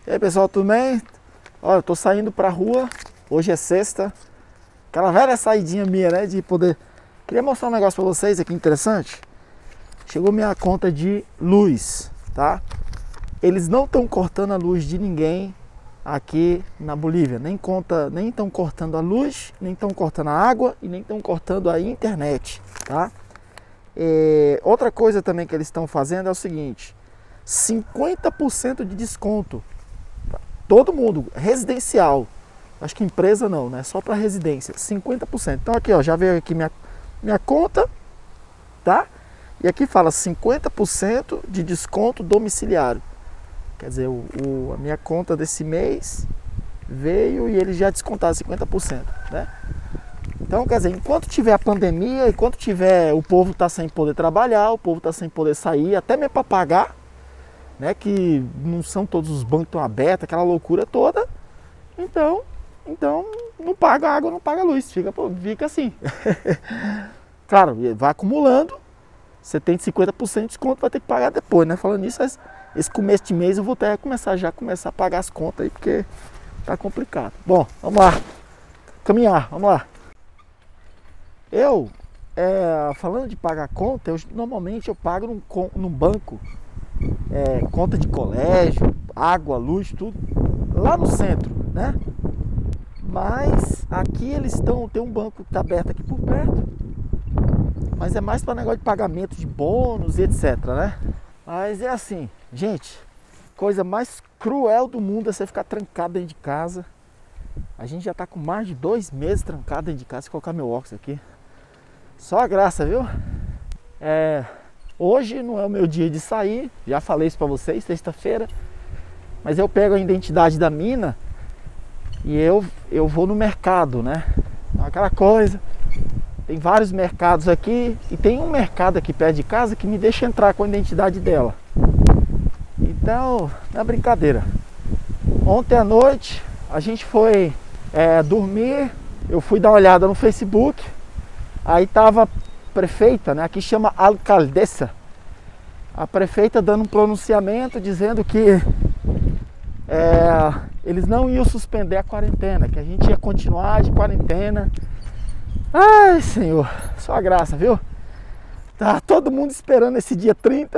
E aí pessoal, tudo bem? Olha, eu tô saindo pra rua, hoje é sexta. Aquela velha saidinha minha, né, de poder... Queria mostrar um negócio pra vocês aqui interessante. Chegou minha conta de luz, tá? Eles não estão cortando a luz de ninguém aqui na Bolívia. Nem estão cortando a luz, nem estão cortando a água e nem estão cortando a internet, tá? Outra coisa também que eles estão fazendo é o seguinte: 50% de desconto. Todo mundo, residencial. Acho que empresa não, né? Só para residência, 50%. Então aqui, ó, já veio aqui minha conta, tá? E aqui fala 50% de desconto domiciliário. Quer dizer, a minha conta desse mês veio e eles já descontaram 50%, né? Então, quer dizer, enquanto tiver a pandemia, enquanto tiver, o povo tá sem poder trabalhar, o povo tá sem poder sair, até mesmo para pagar, né, que não são todos os bancos tão abertos, aquela loucura toda. Então não paga água, não paga luz, fica assim. Claro, vai acumulando, você tem 50% de desconto, vai ter que pagar depois, né? Falando nisso, esse começo de mês eu vou até começar a pagar as contas aí, porque tá complicado. Bom, vamos lá, caminhar, vamos lá. Falando de pagar conta, normalmente eu pago num banco. Conta de colégio, água, luz, tudo lá no centro, né? Mas aqui tem um banco que está aberto aqui por perto, mas é mais para negócio de pagamento de bônus e etc, né? Mas é assim, gente, coisa mais cruel do mundo é você ficar trancado dentro de casa. A gente já está com mais de 2 meses trancado dentro de casa. Se colocar meu óculos aqui, só a graça, viu? Hoje não é o meu dia de sair, já falei isso pra vocês, sexta-feira. Mas eu pego a identidade da mina e eu vou no mercado, né? Aquela coisa. Tem vários mercados aqui e tem um mercado aqui perto de casa que me deixa entrar com a identidade dela. Então, não é brincadeira. Ontem à noite a gente foi dormir, eu fui dar uma olhada no Facebook, aí tava prefeita, né? Aqui chama alcaldessa. A prefeita dando um pronunciamento dizendo que eles não iam suspender a quarentena, que a gente ia continuar de quarentena. Ai, Senhor, só a graça, viu? Tá todo mundo esperando esse dia 30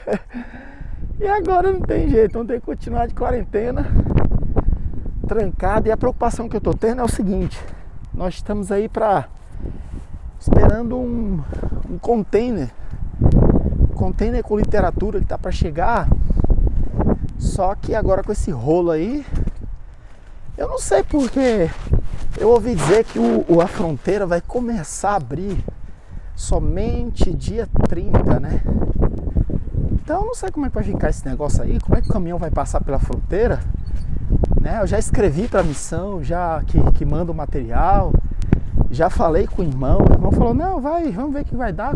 e agora não tem jeito, vamos ter que continuar de quarentena, trancado. E a preocupação que eu tô tendo é o seguinte: nós estamos aí esperando um container com literatura que tá para chegar. Só que agora com esse rolo aí, eu não sei porque eu ouvi dizer que a fronteira vai começar a abrir somente dia 30, né? Então eu não sei como é que vai ficar esse negócio aí, como é que o caminhão vai passar pela fronteira, né? Eu já escrevi para a missão, já que manda o material. Já falei com o irmão falou, não, vamos ver o que vai dar.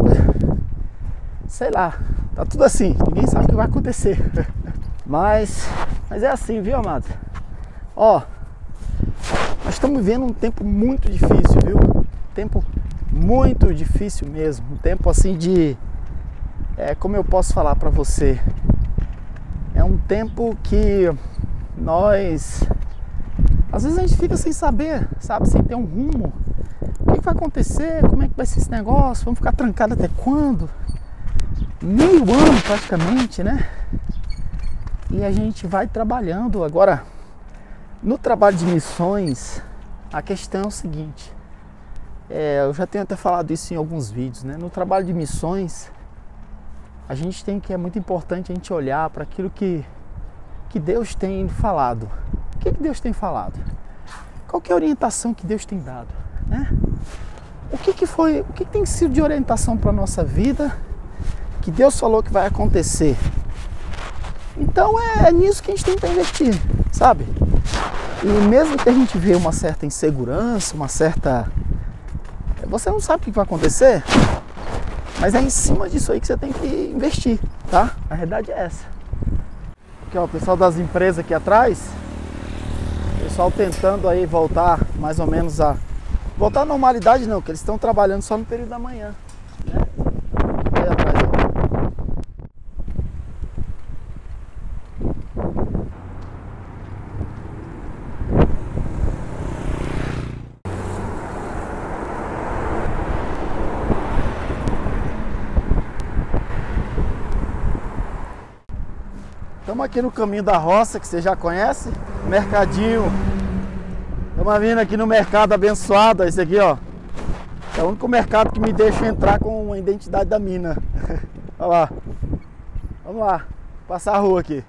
Sei lá, tá tudo assim, ninguém sabe o que vai acontecer. Mas é assim, viu, amado? Ó, nós estamos vivendo um tempo muito difícil, viu? Tempo muito difícil mesmo. Um tempo assim de... como eu posso falar pra você? É um tempo que nós... Às vezes a gente fica sem saber, sabe? Sem ter um rumo. O que vai acontecer? Como é que vai ser esse negócio? Vamos ficar trancados até quando? Meio ano praticamente, né? E a gente vai trabalhando. Agora, no trabalho de missões, a questão é o seguinte: eu já tenho até falado isso em alguns vídeos, né? No trabalho de missões, a gente é muito importante a gente olhar para aquilo que Deus tem falado. O que Deus tem falado? Qual que é a orientação que Deus tem dado, né? O que tem sido de orientação para a nossa vida, que Deus falou que vai acontecer? Então é nisso que a gente tem que investir, sabe? E mesmo que a gente vê uma certa insegurança, você não sabe o que vai acontecer, mas é em cima disso aí que você tem que investir, tá? A realidade é essa. Aqui, ó, o pessoal das empresas aqui atrás, o pessoal tentando aí voltar mais ou menos voltar à normalidade, não, que eles estão trabalhando só no período da manhã, né? Aí atrás, ó. Estamos aqui no Caminho da Roça, que você já conhece, mercadinho. Estamos vindo aqui no mercado abençoado, esse aqui, ó. É o único mercado que me deixa entrar com a identidade da mina. Olha lá. Vamos lá, passar a rua aqui.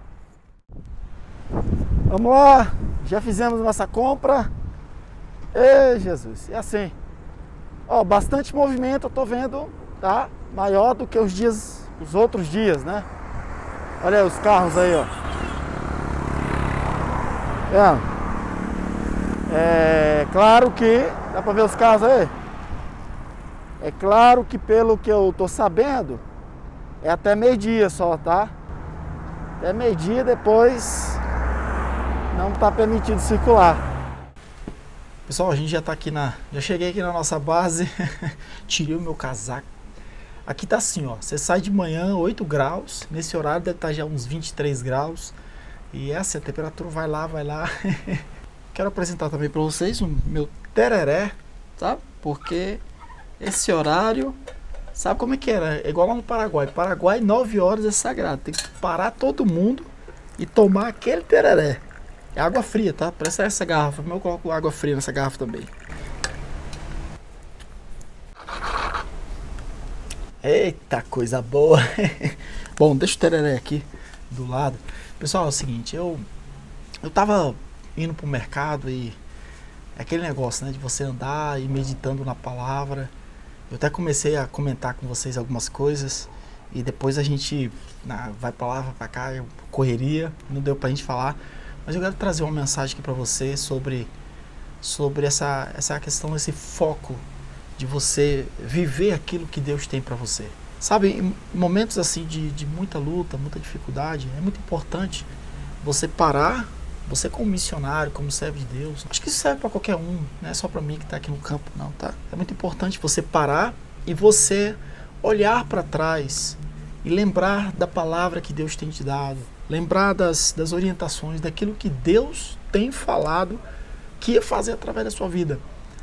Vamos lá, já fizemos nossa compra. Ei, Jesus, e assim, ó, bastante movimento eu tô vendo, tá? Maior do que os outros dias, né? Olha aí os carros aí, ó. Vendo? É claro que, dá pra ver os carros aí? É claro que pelo que eu tô sabendo, é até meio-dia só, tá? Até meio-dia, depois não tá permitido circular. Pessoal, a gente já tá aqui já cheguei aqui na nossa base. Tirei o meu casaco. Aqui tá assim, ó. Você sai de manhã, 8 graus. Nesse horário deve estar já uns 23 graus. E essa a temperatura vai lá, vai lá. Quero apresentar também para vocês o meu tereré, sabe? Porque esse horário, sabe como é que era? É igual lá no Paraguai. Paraguai, 9 horas é sagrado. Tem que parar todo mundo e tomar aquele tereré. É água fria, tá? Parece essa garrafa. Eu coloco água fria nessa garrafa também. Eita, coisa boa. Bom, deixa o tereré aqui do lado. Pessoal, é o seguinte, eu tava indo pro mercado e é aquele negócio, né, de você andar e meditando na palavra. Eu até comecei a comentar com vocês algumas coisas e depois a gente vai pra lá, vai pra cá, correria, não deu pra gente falar. Mas eu quero trazer uma mensagem aqui para você sobre essa questão, esse foco de você viver aquilo que Deus tem para você. Sabe, em momentos assim de muita luta, muita dificuldade, é muito importante você parar, você como missionário, como servo de Deus. Acho que isso serve para qualquer um, não é só para mim que está aqui no campo, não, tá? É muito importante você parar e você olhar para trás e lembrar da palavra que Deus tem te dado. Lembrar das orientações, daquilo que Deus tem falado que ia fazer através da sua vida.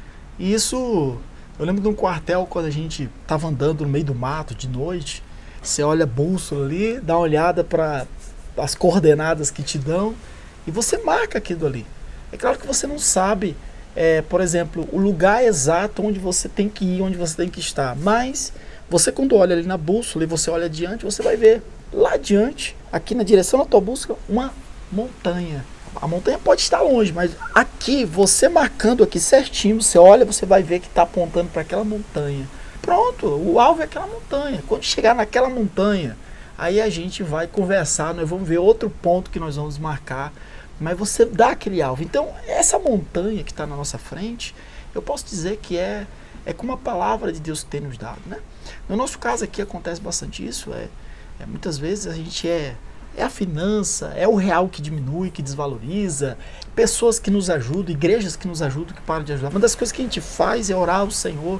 E isso, eu lembro de um quartel quando a gente estava andando no meio do mato de noite, você olha a bússola ali, dá uma olhada para as coordenadas que te dão e você marca aquilo ali. É claro que você não sabe, por exemplo, o lugar exato onde você tem que ir, onde você tem que estar, mas você quando olha ali na bússola e você olha adiante, você vai ver lá adiante, aqui na direção da tua busca, uma montanha. A montanha pode estar longe, mas aqui, você marcando aqui certinho, você olha, você vai ver que está apontando para aquela montanha. Pronto, o alvo é aquela montanha. Quando chegar naquela montanha, aí a gente vai conversar, nós vamos ver outro ponto que nós vamos marcar, mas você dá aquele alvo. Então, essa montanha que está na nossa frente, eu posso dizer que é como a palavra de Deus que tem nos dado, né? No nosso caso aqui acontece bastante isso, muitas vezes a gente é a finança, é o real que diminui, que desvaloriza, pessoas que nos ajudam, igrejas que nos ajudam, que param de ajudar. Uma das coisas que a gente faz é orar ao Senhor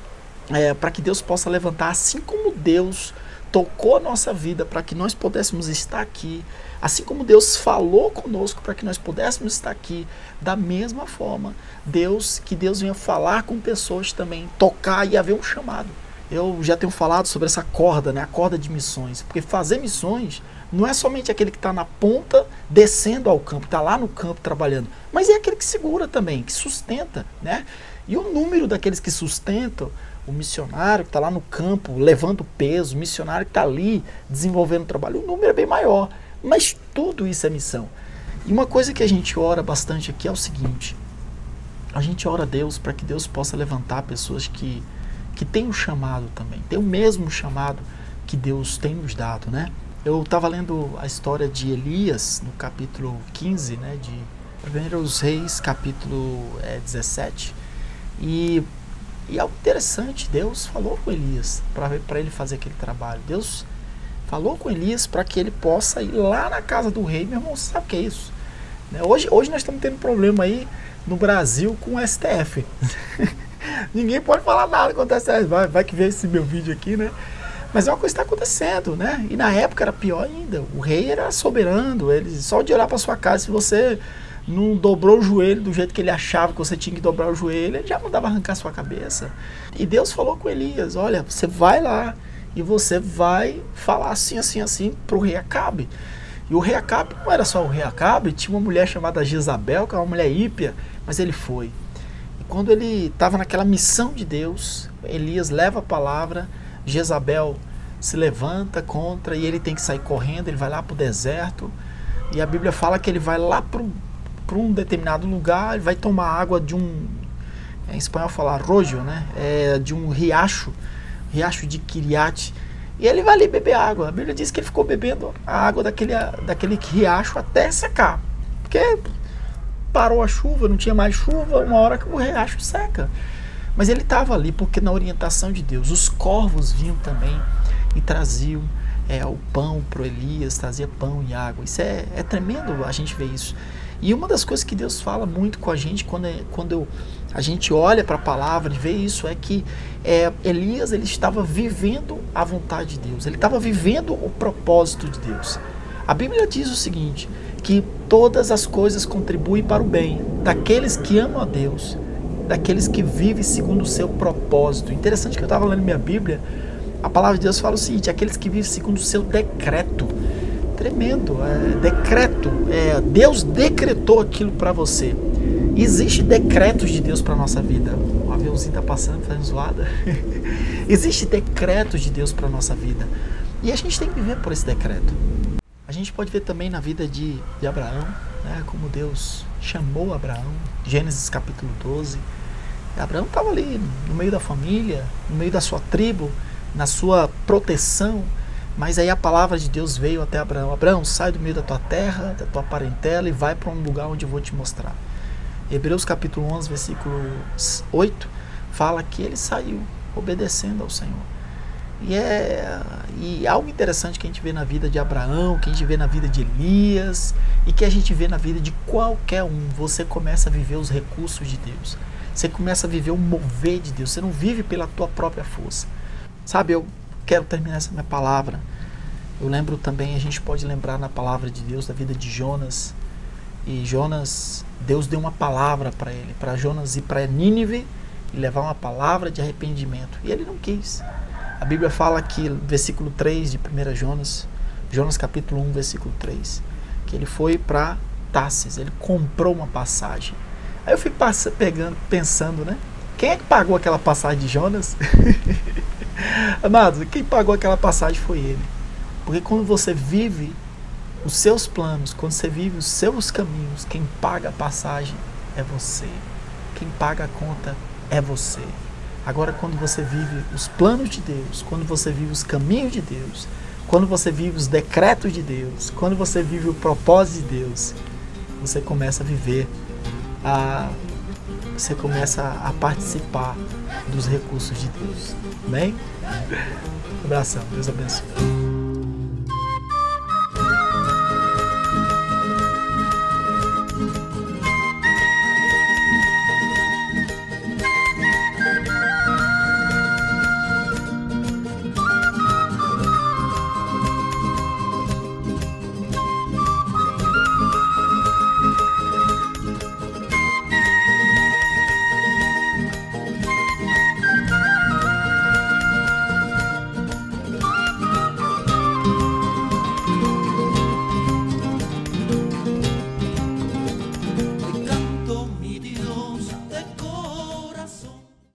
para que Deus possa levantar, assim como Deus tocou a nossa vida para que nós pudéssemos estar aqui, assim como Deus falou conosco para que nós pudéssemos estar aqui, da mesma forma, que Deus venha falar com pessoas também, tocar e haver um chamado. Eu já tenho falado sobre essa corda, né? A corda de missões, porque fazer missões não é somente aquele que está na ponta descendo ao campo, está lá no campo trabalhando, mas é aquele que segura também, que sustenta, né? E o número daqueles que sustentam, o missionário que está lá no campo levando peso, o missionário que está ali desenvolvendo o trabalho, o número é bem maior, mas tudo isso é missão. E uma coisa que a gente ora bastante aqui é o seguinte, a gente ora a Deus para que Deus possa levantar pessoas que tem um chamado também, tem o mesmo chamado que Deus tem nos dado, né? Eu estava lendo a história de Elias no capítulo 15, né, de 1 Reis, capítulo 17, e algo interessante, Deus falou com Elias para ele fazer aquele trabalho. Deus falou com Elias para que ele possa ir lá na casa do rei. Meu irmão, você sabe o que é isso? Hoje nós estamos tendo problema aí no Brasil com o STF. Ninguém pode falar nada contra o STF. Vai que vê esse meu vídeo aqui, né? Mas é uma coisa que está acontecendo, né? E na época era pior ainda. O rei era soberano. Ele só de olhar para sua casa, se você não dobrou o joelho do jeito que ele achava que você tinha que dobrar o joelho, ele já mandava arrancar sua cabeça. E Deus falou com Elias, olha, você vai lá e você vai falar assim, assim, assim para o rei Acabe. E o rei Acabe não era só o rei Acabe, tinha uma mulher chamada Jezabel, que era uma mulher ímpia, mas ele foi. E quando ele estava naquela missão de Deus, Elias leva a palavra, Jezabel se levanta contra e ele tem que sair correndo, ele vai lá para o deserto. E a Bíblia fala que ele vai lá para um determinado lugar, ele vai tomar água de um, em espanhol fala arrojo, né? De um riacho de Kiriat. E ele vai ali beber água. A Bíblia diz que ele ficou bebendo a água daquele riacho até secar. Porque parou a chuva, não tinha mais chuva, uma hora que o riacho seca. Mas ele estava ali porque na orientação de Deus, os corvos vinham também e traziam o pão para Elias, trazia pão e água. Isso é tremendo a gente ver isso. E uma das coisas que Deus fala muito com a gente quando a gente olha para a palavra e vê isso é que Elias ele estava vivendo a vontade de Deus, ele estava vivendo o propósito de Deus. A Bíblia diz o seguinte, que todas as coisas contribuem para o bem daqueles que amam a Deus, daqueles que vivem segundo o seu propósito. Interessante que eu estava lendo minha Bíblia, a palavra de Deus fala o seguinte, aqueles que vivem segundo o seu decreto. Tremendo, decreto, Deus decretou aquilo para você. Existem decretos de Deus para a nossa vida. O aviãozinho está passando, fazendo zoada. Existem decretos de Deus para a nossa vida. E a gente tem que viver por esse decreto. A gente pode ver também na vida de Abraão, né, como Deus chamou Abraão, Gênesis capítulo 12. Abraão estava ali no meio da família, no meio da sua tribo, na sua proteção. Mas aí a palavra de Deus veio até Abraão. Abraão, sai do meio da tua terra, da tua parentela e vai para um lugar onde eu vou te mostrar. Hebreus capítulo 11, versículo 8, fala que ele saiu obedecendo ao Senhor. E algo interessante que a gente vê na vida de Abraão, que a gente vê na vida de Elias e que a gente vê na vida de qualquer um. Você começa a viver os recursos de Deus. Você começa a viver o mover de Deus. Você não vive pela tua própria força. Sabe, eu quero terminar essa minha palavra. Eu lembro também, a gente pode lembrar na palavra de Deus da vida de Jonas. E Jonas, Deus deu uma palavra para ele, para Jonas ir para Nínive e levar uma palavra de arrependimento. E ele não quis. A Bíblia fala aqui, versículo 3 de 1 Jonas, Jonas capítulo 1, versículo 3, que ele foi para Tarsis, ele comprou uma passagem. Aí eu fico pensando, né? Quem é que pagou aquela passagem de Jonas? Amados, quem pagou aquela passagem foi ele. Porque quando você vive os seus planos, quando você vive os seus caminhos, quem paga a passagem é você. Quem paga a conta é você. Agora, quando você vive os planos de Deus, quando você vive os caminhos de Deus, quando você vive os decretos de Deus, quando você vive o propósito de Deus, você começa a viver, você começa a participar dos recursos de Deus. Amém? Um abração, Deus abençoe.